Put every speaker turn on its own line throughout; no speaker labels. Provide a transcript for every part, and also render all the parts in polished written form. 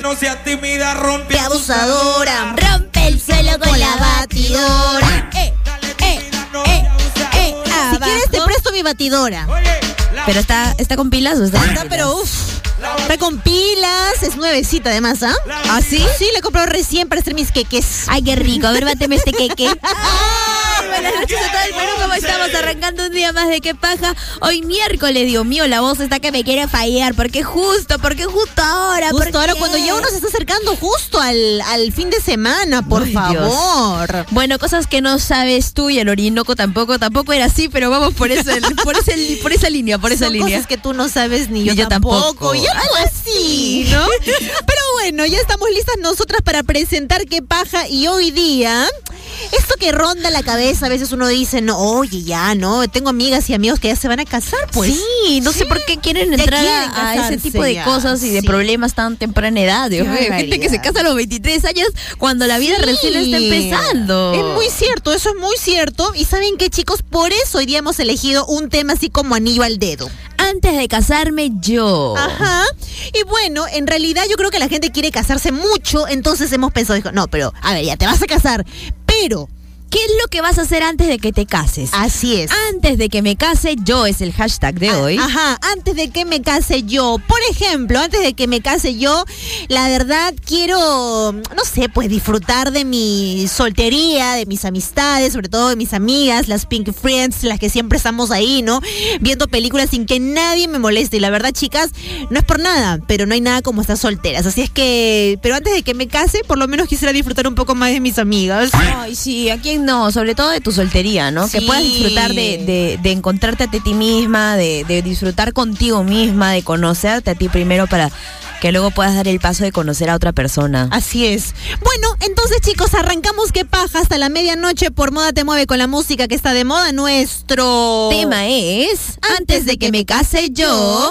no seas tímida, rompe
¡Qué abusadora!
Rompe el suelo con la batidora.
Si quieres te presto mi batidora.
Pero está con pilas o está.
Está, pero está con pilas, es nuevecita además, ¿ah?
¿Ah, sí?
Sí, le he comprado recién para hacer mis queques.
Ay, qué rico. A ver, báteme este queque. Buenas noches a todo el Perú, ¿cómo estamos? Arrancando un día más de Qué Paja. Hoy miércoles, Dios mío, la voz está que me quiere fallar. ¿Por qué justo ahora?
Justo ahora, cuando ya uno se está acercando justo al fin de semana, por favor.
Dios. Bueno, cosas que no sabes tú y el Orinoco tampoco era así, pero vamos por esa línea.
Son cosas que tú no sabes ni yo tampoco. Y algo así, ¿no? Pero bueno, ya estamos listas nosotras para presentar Qué Paja. Y hoy día, esto que ronda la cabeza, a veces uno dice, no, oye, ya, no, tengo amigas y amigos que ya se van a casar, pues.
Sí, no sé por qué quieren entrar a ese tipo de cosas y de problemas tan temprana edad. Dios mío, gente que se casa a los 23 años cuando la vida recién está empezando.
Es muy cierto, eso es muy cierto. Y ¿saben qué, chicos? Por eso hoy día hemos elegido un tema así como anillo al dedo.
Antes de casarme yo.
Ajá. Y bueno, en realidad yo creo que la gente quiere casarse mucho, entonces hemos pensado, dijo, no, pero a ver, ya te vas a casar, pero
¿qué es lo que vas a hacer antes de que te cases?
Así es.
Antes de que me case yo es el hashtag de hoy.
Ajá, antes de que me case yo. Por ejemplo, antes de que me case yo, la verdad quiero, no sé, pues disfrutar de mi soltería, de mis amistades, sobre todo de mis amigas, las Pink Friends, las que siempre estamos ahí, ¿no? Viendo películas sin que nadie me moleste. Y la verdad, chicas, no es por nada, pero no hay nada como estar solteras. Así es que, pero antes de que me case, por lo menos quisiera disfrutar un poco más de mis amigas.
Ay, sí, aquí no, sobre todo de tu soltería, ¿no?
Sí.
Que puedas disfrutar de encontrarte a ti misma, de disfrutar contigo misma, de conocerte a ti primero para que luego puedas dar el paso de conocer a otra persona.
Así es. Bueno, entonces, chicos, arrancamos Qué Paja hasta la medianoche por Moda Te Mueve con la música que está de moda. Nuestro
tema es Antes de que me case yo.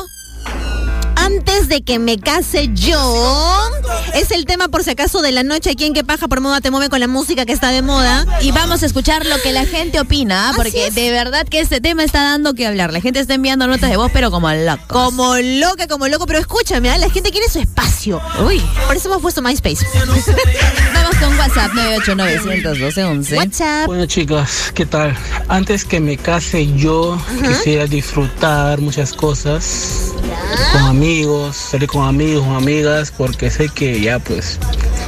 Antes de que me case yo. Es el tema, por si acaso, de la noche aquí en Qué Paja por Moda Te Mueve con la música que está de moda.
Y vamos a escuchar lo que la gente opina, porque de verdad que este tema está dando que hablar. La gente está enviando notas de voz, pero como loco.
Como loco. Pero escúchame, la gente quiere su espacio.
Uy.
Por eso hemos puesto MySpace.
Vamos con WhatsApp 989-112-11.
WhatsApp.
Bueno, chicas, ¿qué tal? Antes que me case yo, quisiera disfrutar muchas cosas con amigos, salir con amigos, con amigas, porque sé que ya pues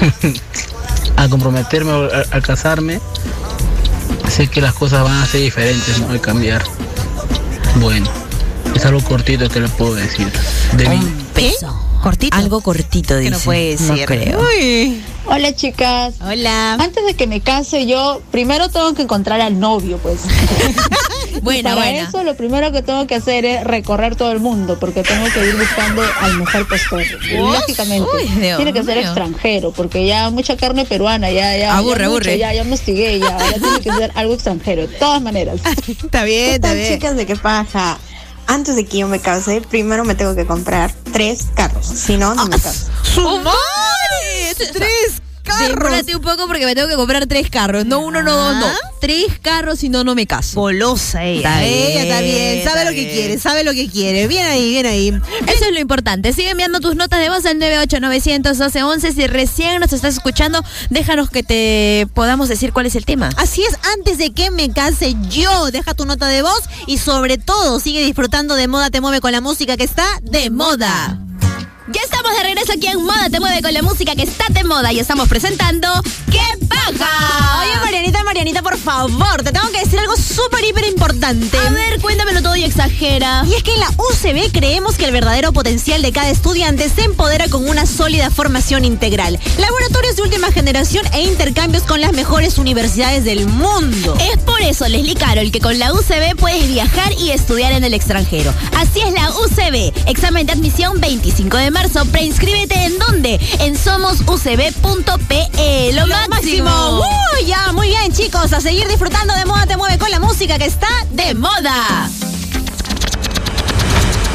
al comprometerme, al casarme, sé que las cosas van a ser diferentes, no hay cambiar. Bueno, es algo cortito que le puedo decir. De mí.
Beso.
¿Cortito?
Algo cortito, dice.
Que no puede ser.
No creo.
Uy.
Hola, chicas.
Hola.
Antes de que me case yo, primero tengo que encontrar al novio, pues.
Buena.
Para eso lo primero que tengo que hacer es recorrer todo el mundo, porque tengo que ir buscando al mejor postor. Lógicamente. Tiene que ser extranjero, porque ya mucha carne peruana, ya
aburre.
Ya me hostigué, ya tiene que ser algo extranjero, de todas maneras.
Está bien,
¿Qué tal, chicas de Qué Paja? Antes de que yo me case, primero me tengo que comprar 3 carros, si no, no me caso.
¡Su madre! 3 carros.
Demórate un poco porque me tengo que comprar 3 carros. No 1, no 2, no. 3 carros, si no, no me caso.
Golosa ella. Ella está bien, sabe lo que quiere. Bien ahí.
Eso es lo importante. Sigue enviando tus notas de voz al 989-112-11. Si recién nos estás escuchando, déjanos que te podamos decir cuál es el tema.
Así es, antes de que me case yo, deja tu nota de voz y sobre todo sigue disfrutando de Moda Te Mueve con la música que está de moda.
Ya estamos de regreso aquí en Moda Te Mueve con la música que está de moda y estamos presentando ¡Qué Paja!
Oye, Marianita, por favor, te tengo que decir algo súper, hiper importante.
A ver, cuéntamelo todo y exagera.
Y es que en la UCB creemos que el verdadero potencial de cada estudiante se empodera con una sólida formación integral, laboratorios de última generación e intercambios con las mejores universidades del mundo.
Es por eso, Leslie Carol, que con la UCB puedes viajar y estudiar en el extranjero. Así es la UCB. Examen de admisión 25 de marzo. Preinscríbete ¿en dónde? En somosucb.pe. Lo máximo.
Ya, muy bien, chicos. A seguir disfrutando de Moda Te Mueve con la música que está de moda.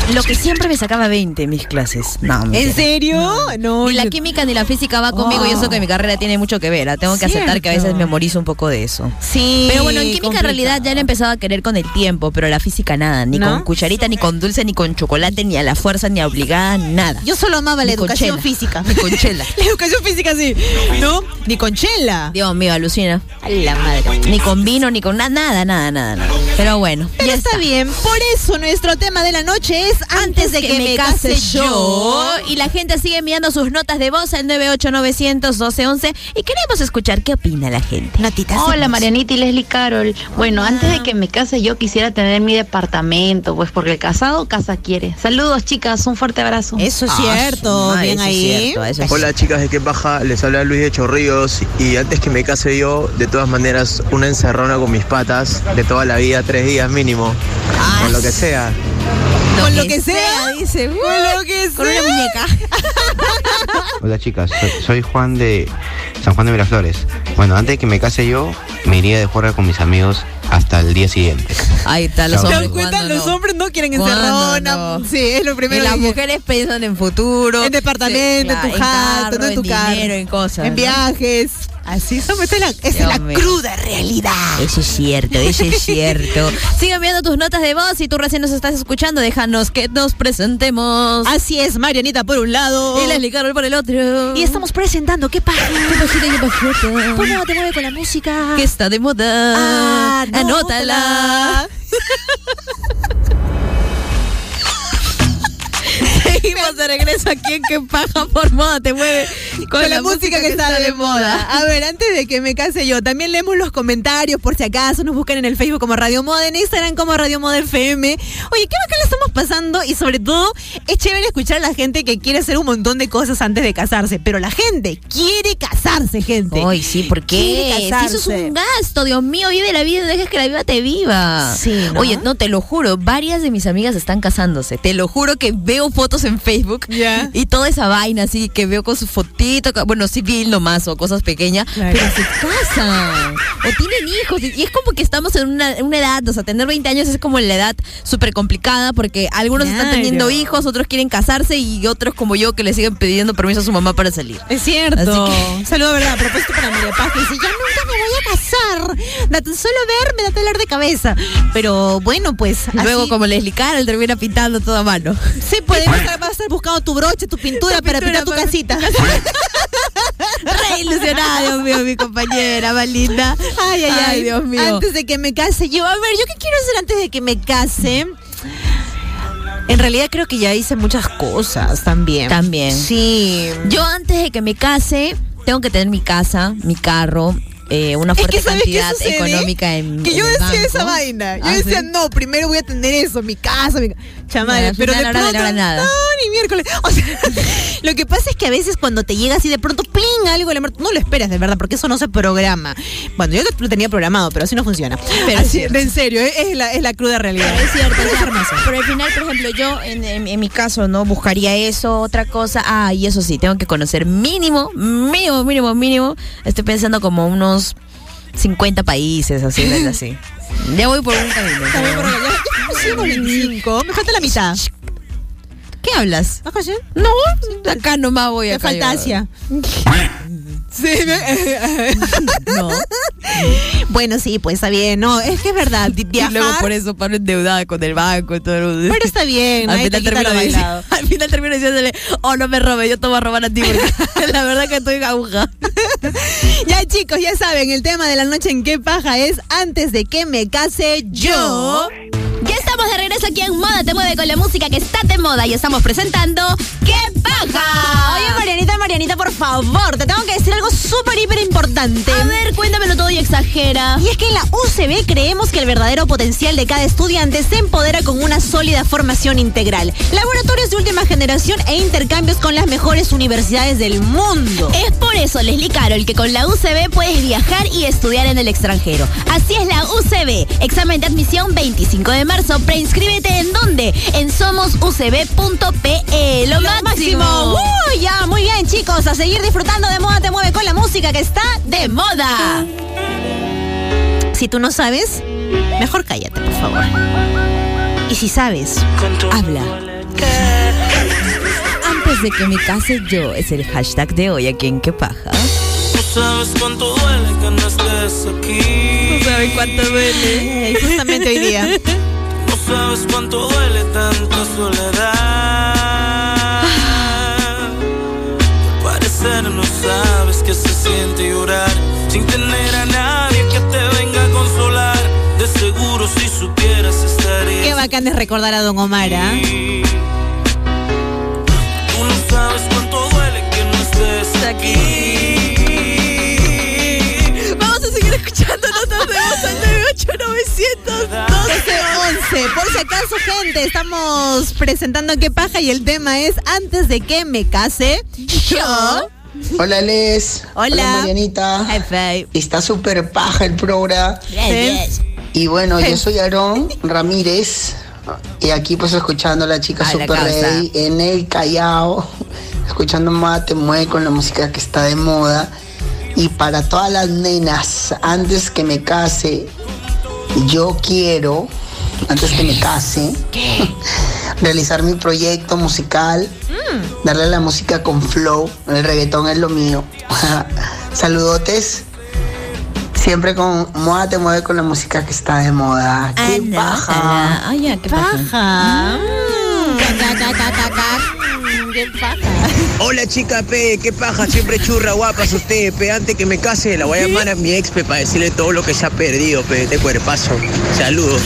Lo que siempre me sacaba 20 en mis clases. No, mentira.
¿En serio? No.
Ni la química ni la física va conmigo y eso que mi carrera tiene mucho que ver. Tengo que aceptar que a veces memorizo un poco de eso.
Sí.
Pero bueno, en química en realidad ya lo he empezado a querer con el tiempo, pero la física nada. Ni con cucharita, ni con dulce, ni con chocolate, ni a la fuerza, ni a obligada, nada.
Yo solo amaba la educación física.
Ni con chela.
La educación física sí. ¿No? Ni con chela.
Dios mío, alucina.
A la madre.
Ni con vino, ni con nada. Pero bueno.
Pero ya está bien. Por eso nuestro tema de la noche es antes de que me case yo.
Y la gente sigue enviando sus notas de voz al 989001211 y queremos escuchar qué opina la gente.
Notitas.
Hola Marianita y Leslie Carol. Bueno, antes de que me case yo quisiera tener mi departamento, pues porque el casado casa quiere. Saludos chicas, un fuerte abrazo.
Eso es cierto, bien ahí.
Hola chicas de Qué Paja, les habla Luis de Chorrillos y antes que me case yo, de todas maneras, una encerrona con mis patas de toda la vida, 3 días mínimo, con lo que sea.
Con lo que sea, dice. Con lo que sea.
Con una muñeca.
Hola chicas, soy Juan de San Juan de Miraflores. Bueno, antes de que me case yo, me iría de juerga con mis amigos hasta el día siguiente.
Ahí está, los hombres.
¿Se dan cuenta? Los hombres no quieren encerrona. No. Sí, es lo primero.
Y las mujeres piensan en futuro.
En departamento, en tu jato, no en tu carro.
Dinero, en cosas.
En viajes. Así somos, esa es la cruda realidad.
Eso es cierto, eso es cierto. Sigue enviando tus notas de voz. Si tú recién nos estás escuchando, déjanos que nos presentemos.
Así es, Marianita por un lado
y Leslie Carol por el otro.
Y estamos presentando ¿Qué paja?
¿Qué pajita, qué pajita?
¿Cómo te mueve con la música?
Que está de moda. Anótala. Seguimos de regreso aquí en Qué Paja por Moda Te Mueve
con la música que está de moda. A ver, antes de que me case yo, también leemos los comentarios por si acaso. Nos buscan en el Facebook como Radio Moda, en Instagram como Radio Moda FM. Oye, qué bacán le estamos pasando y sobre todo es chévere escuchar a la gente que quiere hacer un montón de cosas antes de casarse. Pero la gente quiere casarse, gente.
Ay, sí, ¿por qué? Si eso es un gasto, Dios mío, vive la vida y no dejes que la vida te viva.
Sí, ¿no?
Oye, no, te lo juro, varias de mis amigas están casándose. Te lo juro que veo fotos en Facebook y toda esa vaina así que veo con su fotito, bueno, civil nomás o cosas pequeñas, pero se casan o tienen hijos y es como que estamos en una edad, o sea, tener 20 años es como la edad súper complicada porque algunos están teniendo hijos, otros quieren casarse y otros como yo que le siguen pidiendo permiso a su mamá para salir.
Es cierto. Saludo, ¿verdad? Propósito para María Paz que dice, ya nunca me voy a casar, solo verme da dolor de cabeza, pero bueno, pues
luego
así...
como Leslie Carol termina pintando toda mano.
Sí, pues vas a estar buscando tu broche, tu pintura para pintar tu casita.
Re ilusionada, Dios mío, mi compañera, más linda.
Ay,
Dios mío.
Antes de que me case yo, a ver, ¿yo qué quiero hacer antes de que me case? En realidad creo que ya hice muchas cosas también. Sí.
Yo antes de que me case, tengo que tener mi casa, mi carro, una fuerte cantidad económica en
que yo
en
decía
banco.
esa vaina. Yo decía, no, primero voy a tener eso, mi casa, chamadre,
no,
pero de
final,
pronto,
nada.
no, ni miércoles. O sea, lo que pasa es que a veces cuando te llega así de pronto, pling, algo, no lo esperas de verdad, porque eso no se programa. Bueno, yo lo tenía programado, pero así no funciona. Pero así, en serio, es la cruda realidad.
Es cierto, es hermoso. Pero al final, por ejemplo, yo en mi caso, ¿no? Buscaría eso, otra cosa. Y eso sí, tengo que conocer mínimo. Estoy pensando como unos 50 países, así. Ya voy por un camino.
Ya 25, me falta la mitad.
¿Qué hablas?
¿Vas a
No, acá nomás voy a
me falta Asia. Sí,
no.
Bueno, sí, pues está bien. No, es que es verdad. Viajar.
Y luego por eso paro endeudada con el banco y todo.
Pero está bien.
Al final termino diciéndole, no me robes, yo te voy a robar a ti porque la verdad que estoy aguja.
Ya, chicos, ya saben, el tema de la noche en Qué Paja es antes de que me case yo.
Ya estamos de regreso aquí en Moda Te Mueve con la música que está de moda y estamos presentando ¡Qué Paja!
Oye, Marianita, por favor, te tengo que decir algo súper, hiper importante.
A ver, cuéntamelo todo y exagera.
Y es que en la UCB creemos que el verdadero potencial de cada estudiante se empodera con una sólida formación integral, laboratorios de última generación e intercambios con las mejores universidades del mundo.
Es por eso, Leslie Carol, que con la UCB puedes viajar y estudiar en el extranjero. Así es la UCB. Examen de admisión 25 de marzo. Preinscríbete ¿en dónde? En somosucb.pe. Lo máximo.
Ya, muy bien, chicos. A seguir disfrutando de Moda Te Mueve con la música que está
de moda.
Si tú no sabes, mejor cállate, por favor. Y si sabes, habla.
Antes de que me case yo es el hashtag de hoy aquí en Qué Paja.
No sabes cuánto duele que no estés aquí.
No sabes cuánto duele.
Justamente hoy día.
No sabes cuánto duele tanta soledad. Al parecer no sabes que se siente llorar sin tener a nadie que te venga a consolar. De seguro si supieras estarías.
Qué bacán es recordar a Don Omar, ¿ah?
Tú no sabes cuánto duele que no estés aquí.
Vamos a seguir escuchando notas de voz al
98900-1211. Por si acaso, gente, estamos presentando Qué Paja y el tema es Antes de que me case yo.
Hola Les.
Hola
Marianita.
Hi,
está súper paja el programa.
Yes.
Y bueno, yo soy Aarón Ramírez. Y aquí pues escuchando a la chica Super Rey en el Callao. Escuchando Moda Te Mueve con la música que está de moda. Y para todas las nenas, antes que me case, yo quiero, antes que me case, realizar mi proyecto musical, darle la música con flow, el reggaetón es lo mío. Saludotes, siempre con Moda Te Mueve con la música que está de moda. ¡Qué paja!
Ay, ya, qué paja.
Qué paja.
Hola chica, pe, qué paja, siempre churra, guapas usted, pe, antes que me case la voy a llamar a mi ex, pe, para decirle todo lo que se ha perdido, pe, de cuerpazo. Saludos.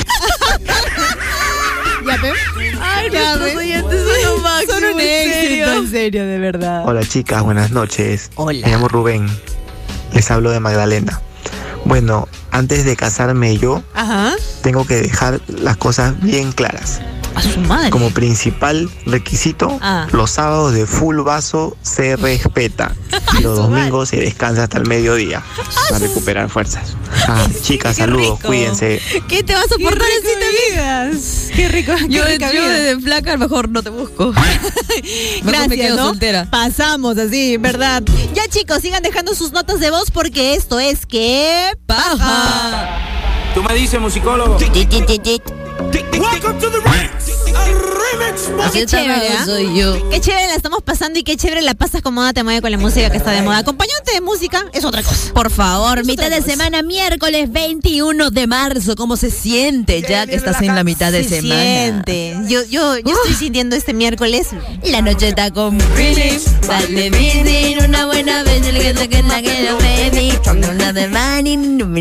¿Ya, pe?
Ay, nuestros oyentes son lo máximo.
Son un éxito, en serio, de verdad.
Hola chicas, buenas noches.
Hola.
Me llamo Rubén. Les hablo de Magdalena. Bueno, antes de casarme yo, tengo que dejar las cosas bien claras.
A su madre.
Como principal requisito, los sábados de full vaso se respeta. Y los domingos se descansa hasta el mediodía para recuperar fuerzas. Chicas, saludos, cuídense.
¿Qué te vas a soportar si te digas? Qué rico.
Yo desde flaca, mejor no te busco.
Gracias,
me quedo soltera.
Pasamos así, ¿verdad? Ya, chicos, sigan dejando sus notas de voz porque esto es Qué Paja.
Tú me dices, musicólogo.
Welcome to the remix.
Qué chévere, ¿eh?
Soy yo.
Qué chévere la estamos pasando y qué chévere la pasas con Moda Te Mueve con la música que está de moda. Acompañante de música es otra cosa.
Por favor,
es
mitad de semana, miércoles 21 de marzo. ¿Cómo se siente ya que estás en la mitad de semana?
Siente. Yo estoy sintiendo este miércoles.
La noche está con Philip. Dale bici, una buena vez. El que toque la que lo baby. Una de money.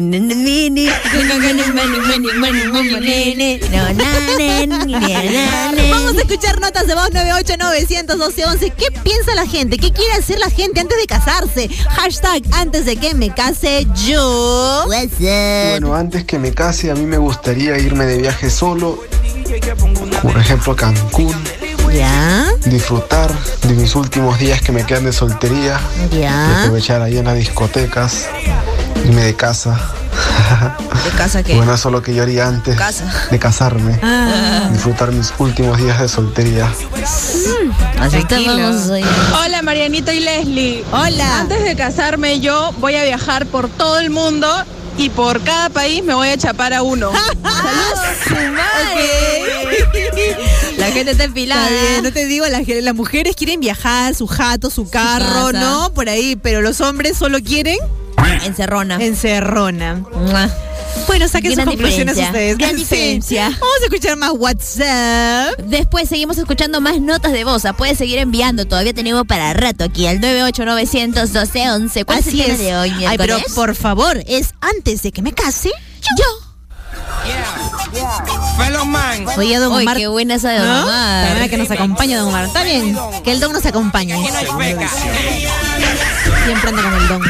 Vamos a escuchar notas de voz 98900-1211. ¿Qué piensa la gente? ¿Qué quiere hacer la gente antes de casarse? Hashtag antes de que me case yo.
Bueno, antes que me case a mí me gustaría irme de viaje solo. Por ejemplo a Cancún.
Ya.
Disfrutar de mis últimos días que me quedan de soltería.
Ya.
Y aprovechar ahí en las discotecas. Irme de casa.
¿De casa qué?
Bueno, eso es lo que yo haría antes de casarme. Disfrutar mis últimos días de soltería.
Así estamos hoy.
Hola Marianita y Leslie.
Hola.
Antes de casarme yo voy a viajar por todo el mundo y por cada país me voy a chapar a uno.
¡Saludos! La gente está enfilada.
Está bien, no te digo, las mujeres quieren viajar, su jato, su carro, ¿no? Por ahí, pero los hombres solo quieren...
Encerrona.
Bueno, saquen sus conclusiones ustedes.
Gran diferencia.
Vamos a escuchar más WhatsApp.
Después seguimos escuchando más notas de voz. Puedes seguir enviando. Todavía tenemos para rato aquí al 98900-1211. ¿Cuál es el tema de hoy, miércoles?
Ay, pero por favor, es antes de que me case yo. Oye, Don Omar.
Qué buena esa de Don Omar.
La verdad que nos acompaña Don Omar. Está bien, que el Don nos acompañe. Siempre anda con el Don.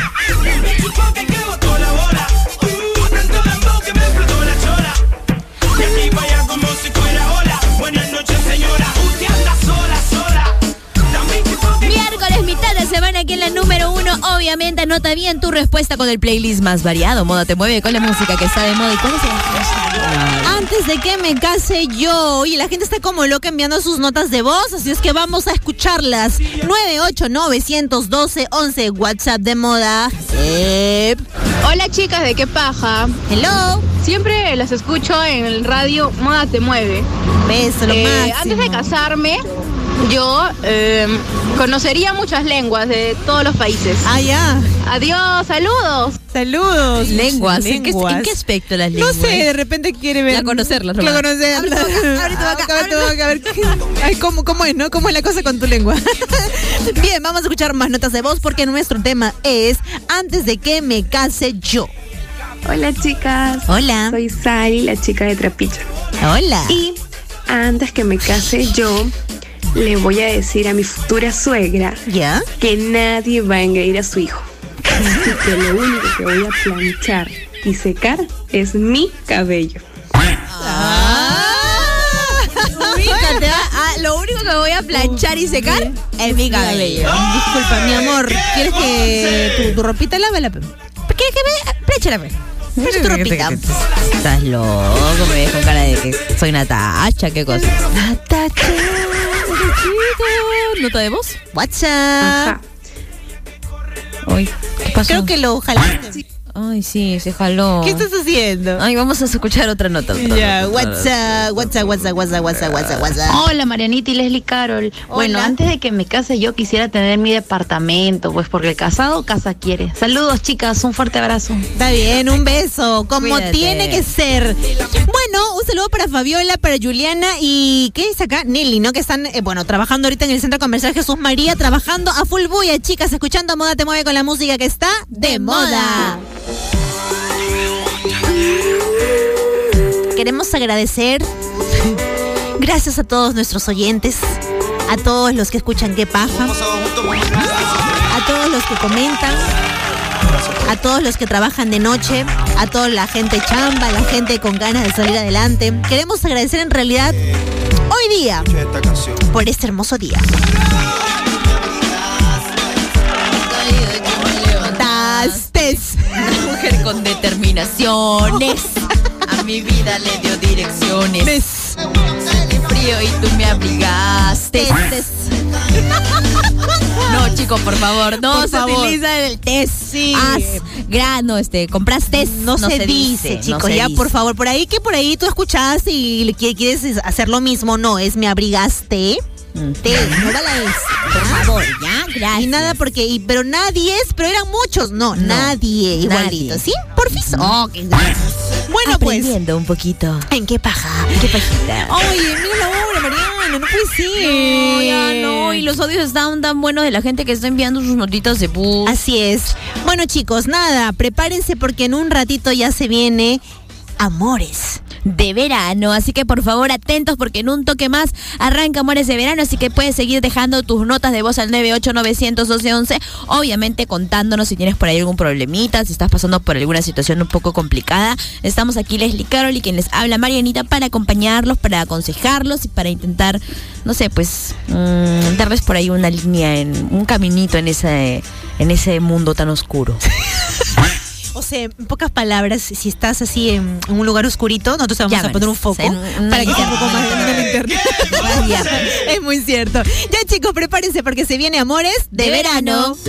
Miércoles, mitad de semana aquí en la número 1. Obviamente anota bien tu respuesta con el playlist más variado. Moda Te Mueve con la música que está de moda. ¿Y cuál es el?
Antes de que me case yo. Y la gente está como loca enviando sus notas de voz, así es que vamos a escucharlas. 98900-1211, WhatsApp de moda.
Hola chicas de Qué Paja.
Hello.
Siempre las escucho en el radio Moda Te Mueve.
Beso, lo máximo.
Antes de casarme, Yo conocería muchas lenguas de todos los países.
Ah, ya.
Adiós, saludos.
Saludos.
Lenguas. ¿En qué aspecto las lenguas?
No sé, de repente quiere ver.
A conocerlas.
A ver, ay, ¿cómo es, no? ¿Cómo es la cosa con tu lengua? Bien, vamos a escuchar más notas de voz porque nuestro tema es antes de que me case yo.
Hola, chicas.
Hola.
Soy Sari, la chica de Trapiche.
Hola.
Y antes que me case yo, le voy a decir a mi futura suegra que nadie va a engreír a su hijo. Así que lo único que voy a planchar y secar es mi cabello.
Ubícate, lo único que voy a planchar y secar es mi cabello.
Disculpa, mi amor, ¿quieres que tu ropita lávala? ¿Quieres que me planchala? Plancha tu ropita.
Estás loco, me ves con cara de que soy una tacha, qué cosa.
Natacha.
¿Nota de voz?
WhatsApp.
Uy, ¿qué pasó?
Creo que lo jalaste.
Ay, sí, se jaló.
¿Qué estás haciendo?
Ay, vamos a escuchar otra nota.
Ya, WhatsApp.
Hola, Marianita y Leslie Carol. Bueno, antes de que me case yo quisiera tener mi departamento, pues porque el casado casa quiere. Saludos, chicas, un fuerte abrazo.
Está bien, un beso, como
Cuídate.
tiene que ser. Bueno, un saludo para Fabiola, para Juliana y ¿qué dice acá? Nelly, ¿no? Que están, trabajando ahorita en el Centro Comercial Jesús María, trabajando a full bulla, chicas, escuchando Moda Te Mueve con la música que está de moda. Queremos agradecer, gracias a todos nuestros oyentes, a todos los que escuchan Qué Paja, a todos los que comentan, a todos los que trabajan de noche, a toda la gente chamba, la gente con ganas de salir adelante. Queremos agradecer en realidad hoy día por este hermoso día.
Una mujer con determinaciones. A mi vida le dio direcciones. Salí frío y tú me abrigaste. No, chicos, por favor, no
Por
se
favor.
utiliza el test.
Sí.
Compras test.
No se dice, chicos,
no se
ya,
dice.
por favor. Por ahí tú escuchaste y le quieres hacer lo mismo. No, es me abrigaste. No la es.
Por favor, ya, gracias.
Y nada pero nadie es, pero eran muchos. No, nadie igualito.
nadie.
¿Sí? Porfis.
Oh, qué
Bueno,
aprendiendo un poquito.
¿En qué paja?
¿Qué pajita?
Oye, mira la hora, Mariana, no puede ser.
No, ya no. Y los audios están tan buenos de la gente que está enviando sus notitas de bus.
Así es. Bueno, chicos, nada, prepárense porque en un ratito ya se viene Amores
de verano, así que por favor atentos porque en un toque más arranca Amores de Verano, así que puedes seguir dejando tus notas de voz al 989001211, obviamente contándonos si tienes por ahí algún problemita, si estás pasando por alguna situación un poco complicada. Estamos aquí Leslie Carol y quien les habla Marianita para acompañarlos, para aconsejarlos y para intentar, no sé, pues darles por ahí una línea, un caminito en ese mundo tan oscuro.
O sea, en pocas palabras, si estás así en un lugar oscurito, nosotros te vamos a poner un foco para que sea un poco más de una linterna. Es muy cierto. Ya, chicos, prepárense porque se viene Amores de Verano.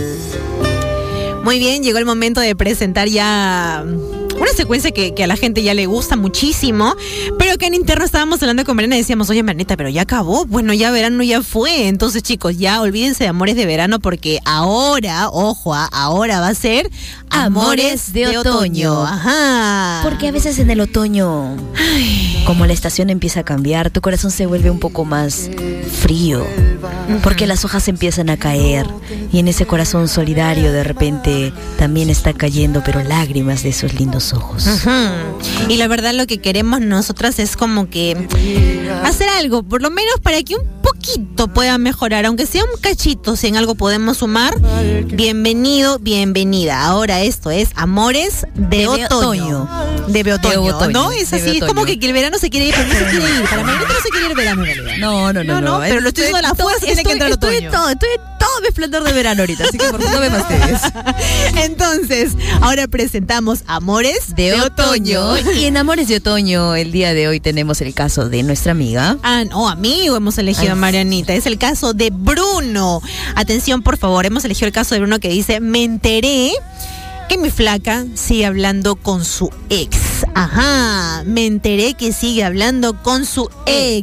Muy bien, llegó el momento de presentar ya una secuencia que a la gente ya le gusta muchísimo, pero que en interno estábamos hablando con Mariana y decíamos, oye, Marianita, pero ya acabó. Bueno, ya verano ya fue. Entonces, chicos, ya olvídense de Amores de Verano porque ahora, ojo, ahora va a ser Amores de Otoño. Ajá.
Porque a veces en el otoño, como la estación empieza a cambiar, tu corazón se vuelve un poco más frío, porque las hojas empiezan a caer y en ese corazón solidario de repente también está cayendo, pero lágrimas de esos lindos ojos.
Y la verdad lo que queremos nosotras es como que hacer algo, por lo menos para que un poquito pueda mejorar, aunque sea un cachito, si en algo podemos sumar, bienvenido, bienvenida. Ahora esto es Amores de Otoño. De otoño, ¿no? Es así, es como que el verano se quiere ir, pero no se quiere ir. Para mí no se quiere ir el verano en realidad.
No.
Pero lo estoy diciendo a la fuerza, tiene que entrar el otoño.
Estoy en todo mi esplendor de verano ahorita, así que por favor no me fastidies.
Entonces, ahora presentamos Amores de Otoño.
Y en Amores de Otoño, el día de hoy tenemos el caso de nuestra amiga.
Amigo, hemos elegido a Marianita. Es el caso de Bruno. Atención, por favor, hemos elegido el caso de Bruno que dice, me enteré que mi flaca sigue hablando con su ex. Ajá, me enteré que sigue hablando con su ex.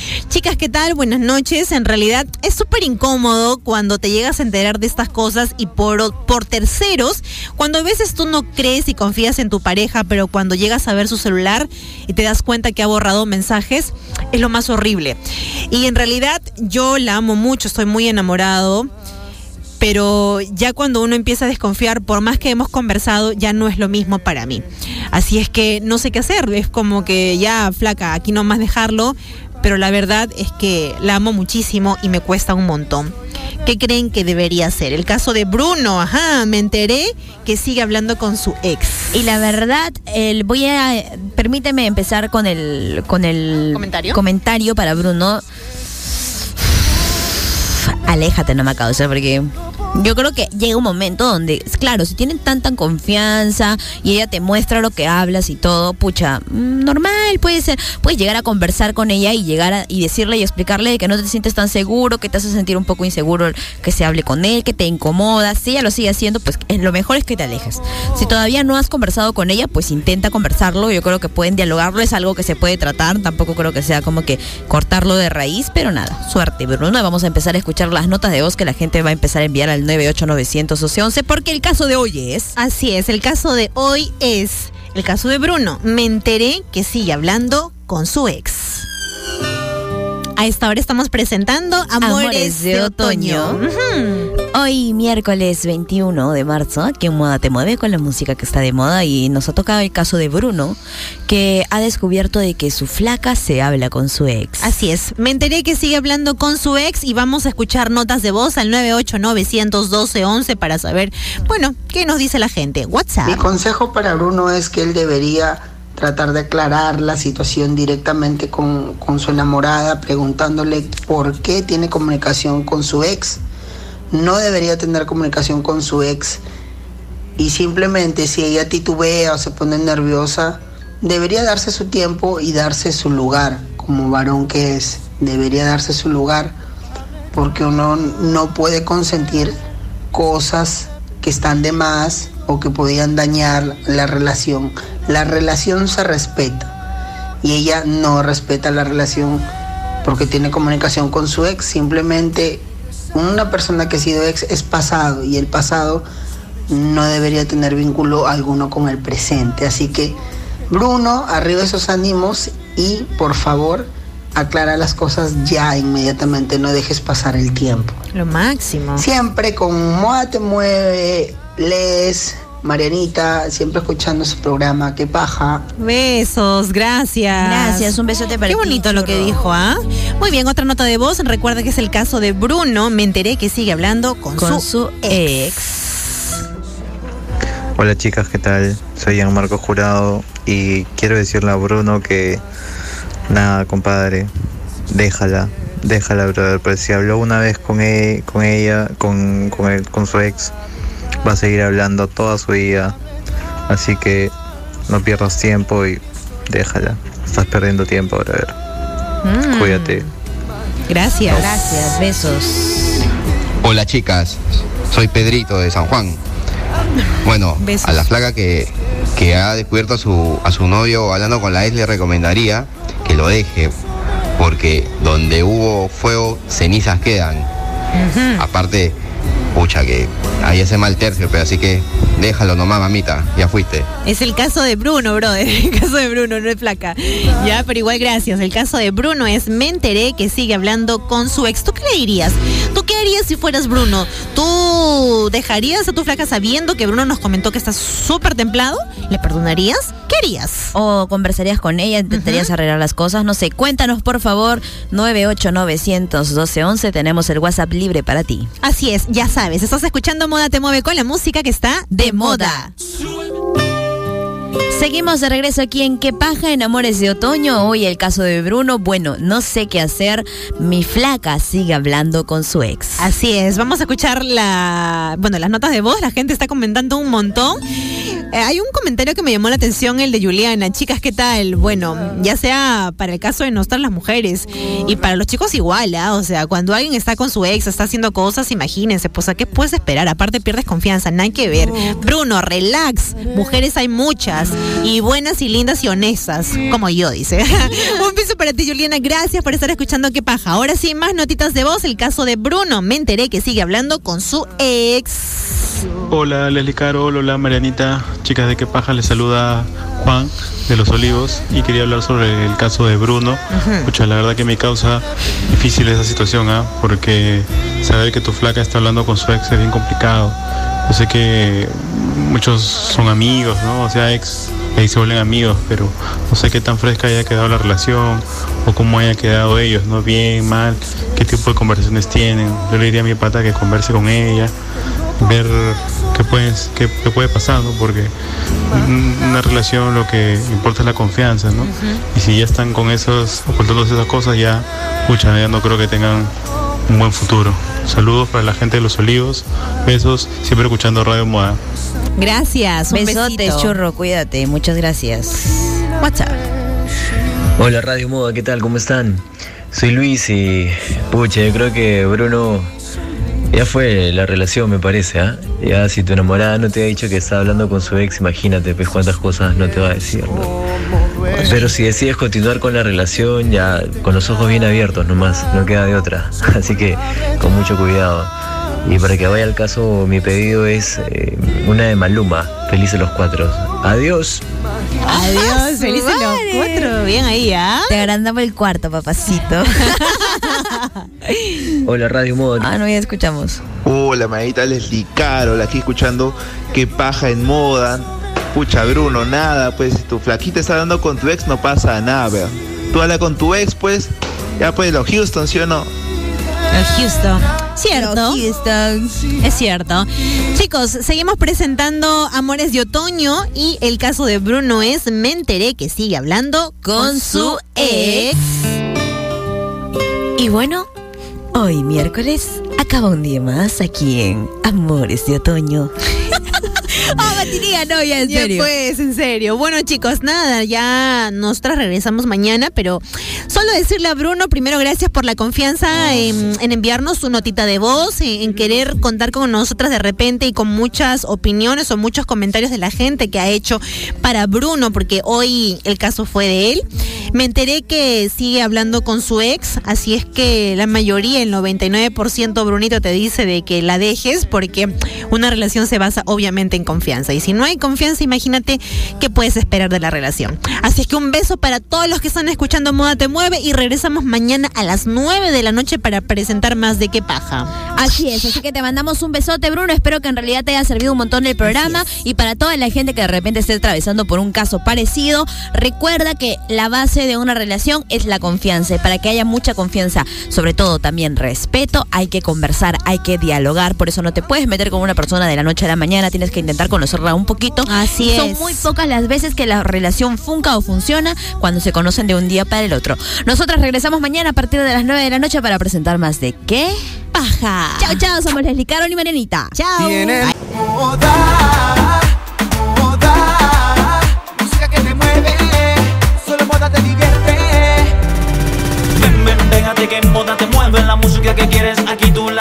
Chicas, ¿qué tal? Buenas noches. En realidad es súper incómodo cuando te llegas a enterar de estas cosas y por terceros, cuando a veces tú no crees y confías en tu pareja, pero cuando llegas a ver su celular y te das cuenta que ha borrado mensajes, es lo más horrible. Y en realidad yo la amo mucho, estoy muy enamorado. Pero ya cuando uno empieza a desconfiar, por más que hemos conversado, ya no es lo mismo para mí. Así es que no sé qué hacer, es como que ya, flaca, aquí nomás dejarlo, pero la verdad es que la amo muchísimo y me cuesta un montón. ¿Qué creen que debería hacer? El caso de Bruno, me enteré que sigue hablando con su ex.
Y la verdad, permíteme empezar con el comentario para Bruno. Aléjate, no me causa, porque yo creo que llega un momento donde, claro, si tienen tanta confianza y ella te muestra lo que hablas y todo, pucha, normal, puede ser, puedes llegar a conversar con ella y y decirle y explicarle de que no te sientes tan seguro, que te hace sentir un poco inseguro que se hable con él, que te incomoda. Si ella lo sigue haciendo, pues lo mejor es que te alejes. Si todavía no has conversado con ella, pues intenta conversarlo. Yo creo que pueden dialogarlo, es algo que se puede tratar, tampoco creo que sea como que cortarlo de raíz, pero nada, suerte, Bruno. Vamos a empezar a escuchar las notas de voz que la gente va a empezar a enviar al 989001211, porque el caso de hoy es...
Así es, el caso de hoy es el caso de Bruno. Me enteré que sigue hablando con su ex. A esta hora estamos presentando Amores de Otoño.
Hoy, miércoles 21 de marzo, aquí en Moda Te Mueve, con la música que está de moda, y nos ha tocado el caso de Bruno, que ha descubierto de que su flaca se habla con su ex.
Así es, me enteré que sigue hablando con su ex y vamos a escuchar notas de voz al 989001211 para saber, bueno, qué nos dice la gente. WhatsApp.
Mi consejo para Bruno es que él debería tratar de aclarar la situación directamente con su enamorada, preguntándole por qué tiene comunicación con su ex. No debería tener comunicación con su ex, y simplemente si ella titubea o se pone nerviosa, debería darse su tiempo y darse su lugar, como varón que es. Debería darse su lugar, porque uno no puede consentir cosas que están de más o que podían dañar la relación. La relación se respeta y ella no respeta la relación porque tiene comunicación con su ex. Simplemente una persona que ha sido ex es pasado, y el pasado no debería tener vínculo alguno con el presente. Así que, Bruno, arriba esos ánimos y por favor aclara las cosas ya, inmediatamente, no dejes pasar el tiempo.
Lo máximo.
Siempre con Moda Te Mueve, Marianita, siempre escuchando su programa. ¡Qué paja!
Besos, gracias.
Gracias, un besote para ti.
Qué bonito lo que dijo, Muy bien, otra nota de voz. Recuerda que es el caso de Bruno. Me enteré que sigue hablando con su ex.
Hola chicas, ¿qué tal? Soy Gianmarco Jurado y quiero decirle a Bruno que nada, compadre, déjala, brother. Pues si habló una vez con ella, con su ex, va a seguir hablando toda su vida, así que no pierdas tiempo y déjala. Estás perdiendo tiempo, brother. Cuídate.
Gracias.
Gracias, besos.
Hola chicas, soy Pedrito de San Juan. Bueno, besos. A la flaca que ha descubierto a su novio hablando con la ex, le recomendaría que lo deje, porque donde hubo fuego, cenizas quedan. Aparte, pucha, que ahí hace mal tercio, pero así que déjalo nomás, mamita, ya fuiste.
Es el caso de Bruno, brother, el caso de Bruno, no es flaca. Ya, pero igual gracias. El caso de Bruno es, me enteré que sigue hablando con su ex. ¿Tú qué le dirías? ¿Tú qué harías si fueras Bruno? ¿Tú dejarías a tu flaca sabiendo que Bruno nos comentó que está súper templado? ¿Le perdonarías? ¿Qué harías?
¿O conversarías con ella, intentarías arreglar las cosas? No sé, cuéntanos por favor, 989001211, tenemos el WhatsApp libre para ti.
Así es, ya sabes, estás escuchando Moda Te Mueve con la música que está de moda.
Seguimos de regreso aquí en Qué Paja, en Amores de Otoño. Hoy el caso de Bruno. Bueno, no sé qué hacer. Mi flaca sigue hablando con su ex.
Así es. Vamos a escuchar las notas de voz. La gente está comentando un montón. Hay un comentario que me llamó la atención, el de Juliana. Chicas, ¿qué tal? Bueno, ya sea para el caso de no estar las mujeres y para los chicos igual, ¿ah? O sea, cuando alguien está con su ex, está haciendo cosas, imagínense, pues ¿a qué puedes esperar? Aparte pierdes confianza, nada que ver. Bruno, relax. Mujeres hay muchas y buenas y lindas y honestas, como yo, dice. Un beso para ti, Juliana. Gracias por estar escuchando Qué Paja. Ahora sí, más notitas de voz. El caso de Bruno. Me enteré que sigue hablando con su ex.
Hola Leslie Caro, hola Marianita, chicas de Qué Paja, les saluda Juan de Los Olivos y quería hablar sobre el caso de Bruno. Pucha, la verdad que me causa difícil esa situación, porque saber que tu flaca está hablando con su ex es bien complicado. Yo sé que muchos son amigos, ¿no? O sea, ex, ahí se vuelven amigos, pero no sé qué tan fresca haya quedado la relación o cómo hayan quedado ellos, ¿no? Bien, mal, qué tipo de conversaciones tienen. Yo le diría a mi pata que converse con ella, ver qué puede pasar, ¿no? Porque una relación lo que importa es la confianza, ¿no? Y si ya están con ocultándose esas cosas, ya no creo que tengan un buen futuro. Saludos para la gente de Los Olivos, besos, siempre escuchando Radio Moda.
Gracias, un
besote,
besito.
Churro, cuídate, muchas gracias. WhatsApp.
Hola Radio Moda, ¿qué tal? ¿Cómo están? Soy Luis y pucha, yo creo que Bruno ya fue la relación, me parece, Ya si tu enamorada no te ha dicho que está hablando con su ex, imagínate pues cuántas cosas no te va a decir, ¿no? Pero si decides continuar con la relación, ya con los ojos bien abiertos nomás, no queda de otra. Así que con mucho cuidado. Y para que vaya al caso, mi pedido es una de Maluma, Felices los Cuatro. Adiós.
Adiós, felices los cuatro. Bien ahí,
Te agrandamos el cuarto, papacito.
Hola Radio Moda.
No, ya escuchamos.
Hola, manita Leslie Caro, aquí escuchando Qué Paja en Moda. Pucha, Bruno, nada, pues si tu flaquita está hablando con tu ex, no pasa nada, ¿verdad? Tú habla con tu ex, pues, ya pues los Houston, ¿sí o no?
Los Houston. Cierto. Es cierto. Chicos, seguimos presentando Amores de Otoño y el caso de Bruno es me enteré que sigue hablando con su ex.
Y bueno, hoy miércoles acaba un día más aquí en Amores de Otoño. Batería, no, ya en serio.
Pues, en serio. Bueno, chicos, nada, ya nosotras regresamos mañana, pero solo decirle a Bruno, primero, gracias por la confianza en enviarnos su notita de voz, en querer contar con nosotras de repente y con muchas opiniones o muchos comentarios de la gente que ha hecho para Bruno, porque hoy el caso fue de él. Me enteré que sigue hablando con su ex, así es que la mayoría, el 99%, Brunito, te dice de que la dejes porque una relación se basa obviamente en confianza. Y si no hay confianza, imagínate qué puedes esperar de la relación. Así es que un beso para todos los que están escuchando Moda Te Mueve y regresamos mañana a las 9 de la noche para presentar más de Qué Paja.
Así es, así que te mandamos un besote, Bruno. Espero que en realidad te haya servido un montón el programa. Y para toda la gente que de repente esté atravesando por un caso parecido, recuerda que la base de una relación es la confianza. Y para que haya mucha confianza, sobre todo también respeto, hay que conversar, hay que dialogar. Por eso no te puedes meter con una persona de la noche a la mañana, tienes que intentar conocerla un poquito.
Así es.
Son muy pocas las veces que la relación funca o funciona cuando se conocen de un día para el otro. Nosotras regresamos mañana a partir de las 9 de la noche para presentar más de Qué Paja. Chao, chao, somos Leslie Caro y Marianita. Chao.
Música que te mueve, solo Moda te divierte. Ven, ven, ven, que Moda te mueve, la música que quieres aquí tú la